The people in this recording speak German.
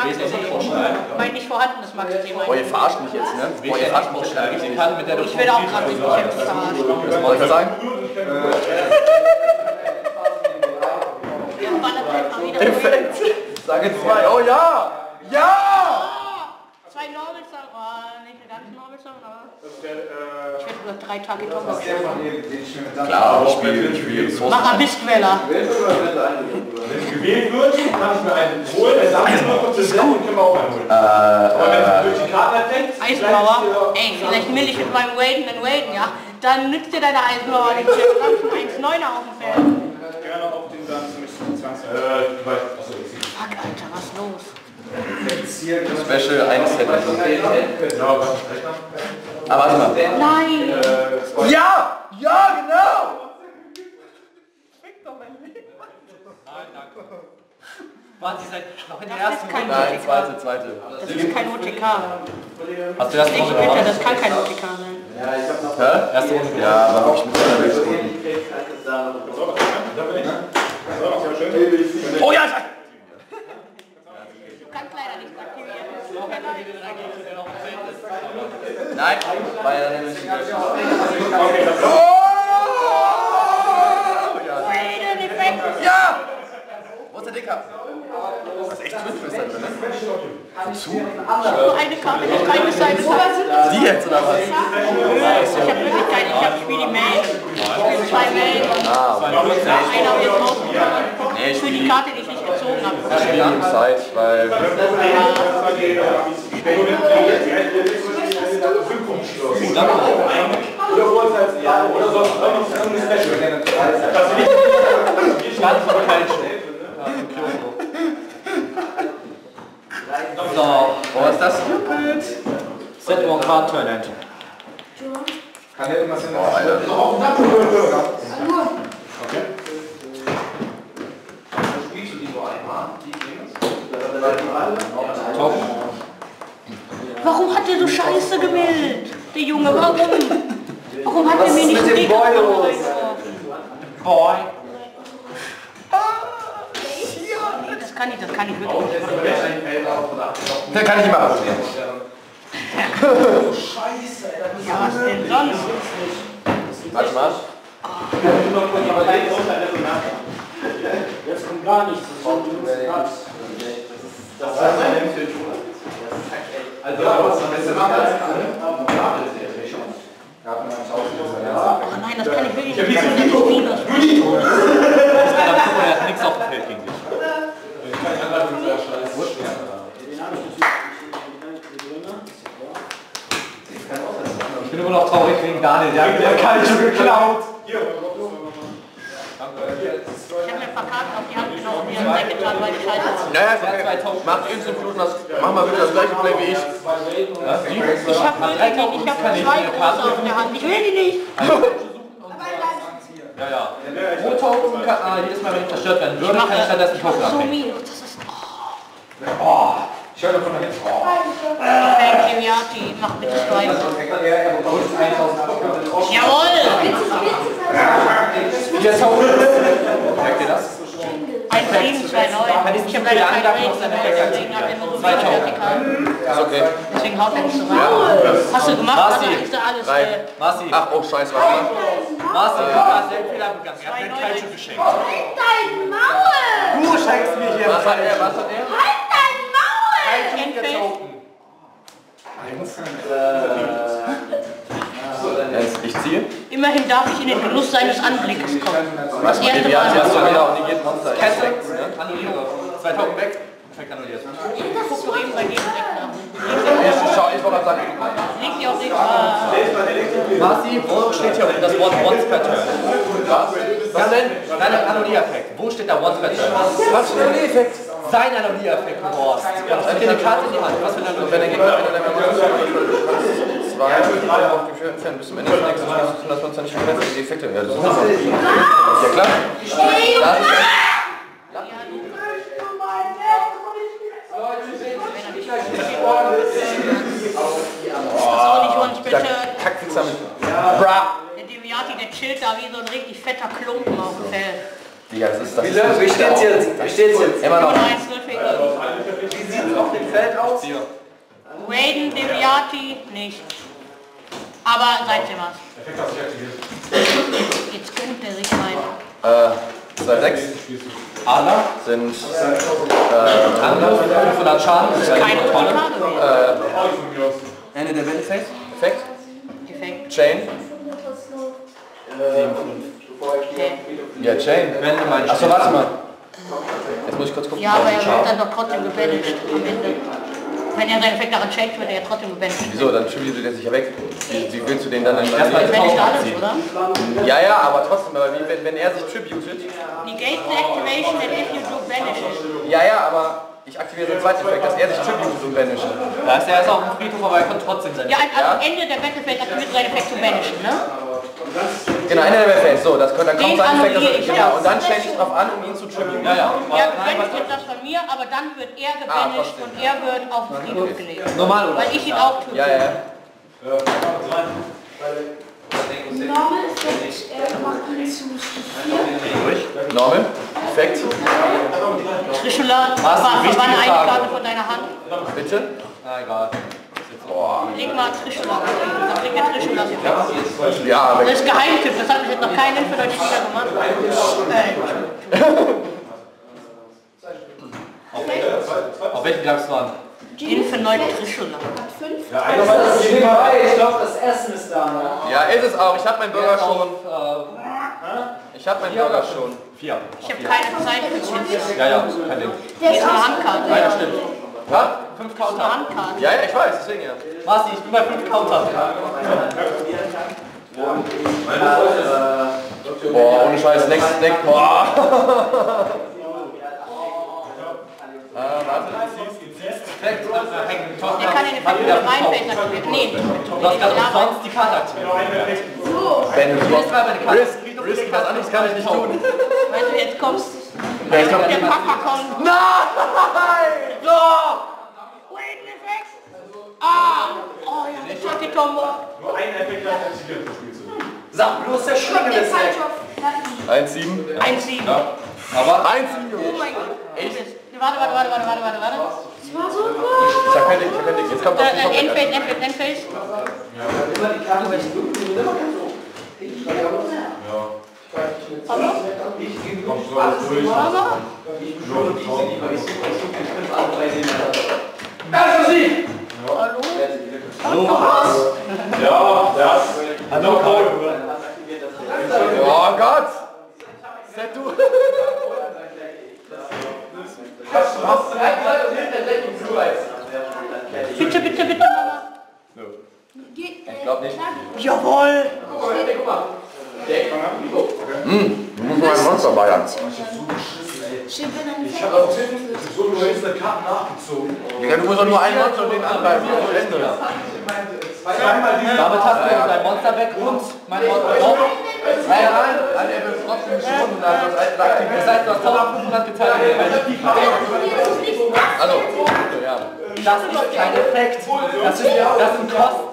Mein nicht vorhandenes Max-Thema. Boah, ihr verarscht mich jetzt, ne? Boah, ihr verarscht mich. Ich werde auch gerade nicht verarscht. Was soll ich sagen? Effekt. Sage 2. Oh ja! Ja! 2 Norbelsong. Oh, nicht eine ganze Norbelsong, aber... Ich werde über 3 Tage Thomas. Klar, ich spiele so. Mach mal Mistweller. Wenn es gewählt wird, kann ich mir einen holen, der sammelt nur kurz das Sinn und können wir auch einen holen. Aber wenn es durch die Karten erfängt... Eisenbauer? Ey, vielleicht will ich mit meinem Waden, ja? Dann nützt dir deine Eisenbauer nicht. Wir haben schon 1,9er auf dem Feld. Gerne auf den dann zum 20. Fuck, Alter, was ist los? Special 1 Set. Genau, was Aber warte mal. Nein! Ja! Ja, genau! Fick doch mein Leben. Nein, danke. Warte, ihr seid noch in der Das ersten ist kein Runde. Nein, zweite. Das ist kein OTK. Hast du das Ich noch bitte, gemacht? das kann kein OTK sein. Hä? Erste Runde. Ja, aber hab ich mit einer Wegstunden. Oh ja! Du kannst leider nicht aktivieren. Nein, war ja nämlich... Ja! Wo ist der Dicker? Das ist echt Twitch-Twist da drin, ne? Wozu? Nur eine Karte, die keine Seite hat. Die jetzt, oder was? Ich habe wirklich keine, ich spiele die Main. Ich spiele 2 Main. Einer wird rausgekommen. Nee, Für die Karte, die ich nicht gezogen habe. Ich spiele im Side, weil... Oder sonst irgendein Special. Ganz aber kein So, was ist das? Set One Card Turn-End. Kann ja irgendwas in der Alter. Okay. Top. Warum hat der so scheiße gemeldet? Der Junge, warum? Warum hat er mir nicht den Boy reingeworfen? Boy. Das kann ich wirklich nicht machen. Den kann ich nicht machen. Ja, was denn sonst? Warte mal. Jetzt kommt gar nichts. Das ist eine Empfehlung. Also, was ist Oh nein, das kann ich wirklich nicht machen. Das ist Minus. Er hat nichts auf dem Feld gegen dich. Ich bin immer noch traurig wegen Daniel. Der hat keinen schon geklaut. Ich habe mir verkackt auf die Hand genommen und mir haben weggetan, weil ich scheiße war. Naja, okay. Mach Instant Flut, mach mal bitte das gleiche Play wie ich. Ich habe wirklich nicht, ich habe 2 große auf der Hand. Ich will die nicht. Ja, ja. Pro Token kann, jedes Mal, wenn ich zerstört werden würde, kann ich stattdessen einen Token so abhängen. minus. Das ist... Oh. Ich höre von da hinten. Okay, Kimiati, mach bitte weiter. Jawohl! Merkt ihr das? 1,7, 2,9. Ich habe leider keine Rates, deswegen hat er nur so wenig vertikal. Ist okay. Deswegen haut er nicht so rein. Hast du gemacht? Marci. Also ist da alles... Marci. Ach, oh Scheiße, warte mal. Marci, du hast den Fehler begangen. Er hat mir kein Schiff geschenkt. Halt dein Maul! Du schenkst mir hier Was hat er? Was hat er? Halt dein Maul! Endfeld. Ich ziehe. Immerhin darf ich in den Genuss seines Anblickes kommen. Was Das erste die Mal. hast du genau, und die geht Monster. Kette. Annulliert. 2 Token weg. Perfekt annulliert. Guck doch eben bei jedem Deck nach. Ich wollte gerade sagen. Liegt die auf dem... Marci, wo steht hier das Wort Once per Turn? Was denn? Dein Annulliereffekt. Wo steht da Once per Turn? Was für ein Effekt? Sein Annulliereffekt, du Horst. Ich dir eine Karte in die Hand. Was für ein Wenn der Gegner Annulliereffekt? eine 2 auf dem Schwert entfernen bis zum Ende des nächsten Spiels 125 nicht verletzen. Die Effekte. Ja, das ist ja klar. Das ist Das ist auch nicht Once per Turn. Kackfixer mit. Bra! Der Deviati, der chillt da wie so ein richtig fetter Klumpen auf dem Feld. Digga, das ist das. Wie steht's jetzt? Wie steht's jetzt? Immer noch. 1-0 für ihn. fällt aus. Raiden, Deviati, nicht. Aber seid ihr was. Effekt hast du aktiviert. Jetzt kennt der sich rein. 6 Adler sind Angriff, 500 Schaden. Das ist Keine Tonne. Ende der Welle Phase. Effekt. Effekt. Chain. 7,5. Ja, Chain. Wende mein Achso, warte mal. Jetzt muss ich kurz gucken. Ja, aber er wird dann doch trotzdem gebanished am Ende. Wenn er seinen Effekt daran checkt, wird er ja trotzdem gebanished. Wieso? Dann tributet er sich ja weg. Wie willst du den dann Erstmal Banished alles, oder? Ja, ja, aber trotzdem, aber wenn er sich tributet. Negate the activation and if you do banish it. Ja, ja, aber ich aktiviere den zweiten Effekt, dass er sich tributet und banishen. Da ist er erst auf dem Friedhof, aber er kann trotzdem sein. Ja, also am Ende der Battlephase aktiviert seinen Effekt zu banishen, ne? Genau, Ende der Phase. So, dann kommt sein Effekt. annulliere ich Genau, das. und dann stelle ich drauf an, um ihn zu tributen. Ja, ja. Ja, gebanished wird das von mir, aber dann wird er gebanished und er wird auf den Friedhof gelegt. Normal, oder? Weil ich ihn auch tue. Ja, ja. Normal Effekt, er macht ihn zu 4. Normal. Effekt. Trishula, Was? Wichtige verbanne eine Frage. Karte von deiner Hand. Bitte. Na egal. Leg mal Trishula. Dann leg der Trishula. Ja, Das weg. ist Geheimtipp, das hat bis jetzt noch keinen für deutsche Spieler gemacht. Auf welchen greifst du an? Infinite Trishula. Ich glaube, das Essen ist da. Ne? Ja, ist es auch. Ich habe meinen Burger schon. Ich habe meinen Burger schon. 4. Ich habe keine Zeit für Chips. Ja, ja, kein Ding. Hier ist eine Handkarte. Ja, ja, stimmt. Was? 5 Eine Counter. Handkarte. Ja, ja, ich weiß, deswegen ja. Marci, ich bin bei 5 Counter. Boah, ohne Scheiß, next, boah. Warte. Der kann den Effekt mit reinfällen aktivieren. Nee, Du hast gerade umsonst die Karte aktiviert. Risk, was anderes kann ich nicht tun. Weißt du, jetzt kommst Ja, ich glaub, der Papa kommt. Nein! So! Raiden-Effekt. Ah! Oh ja, ich hab die Tombo. Nur ein Effekt hat aktiviert, das Spiel zu. Sag bloß der Schlange ist weg. 1,7. 1,7. Aber 1,7. Oh mein Gott. Echt? Warte. Das war so gut. Ich hab kein Ding. Jetzt kommt das nicht. Endphase. Kommst du alles durch? Ja, das. Hallo, Paul. Oh Gott! Seid du? Bitte, Mama. Ich glaub nicht. Jawohl. Du musst mal ein Monster bayern. Ich habe auf so du hast eine Karte nachgezogen. Ja, du musst doch nur einen Monster und den angreifen. Zu Ende. Damit hast du dein Monster weg und mein Monster auch. Nein, er will trotzdem schon und dann das aktiv. Das heißt, du hast 1500 geteilt. Also, ja. Das ist kein Effekt. Das sind Kosten.